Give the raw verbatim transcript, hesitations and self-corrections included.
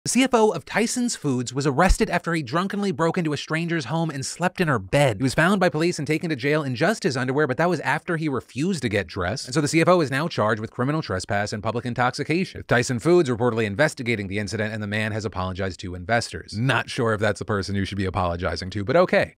The C F O of Tyson Foods was arrested after he drunkenly broke into a stranger's home and slept in her bed. He was found by police and taken to jail in just his underwear, but that was after he refused to get dressed. And so the C F O is now charged with criminal trespass and public intoxication. Tyson Foods reportedly investigating the incident, and the man has apologized to investors. Not sure if that's the person you should be apologizing to, but okay.